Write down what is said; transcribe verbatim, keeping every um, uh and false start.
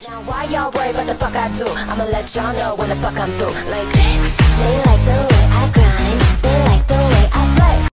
Now why y'all worry about the fuck I do? I'ma let y'all know when the fuck I'm through. Like, bitch, they like the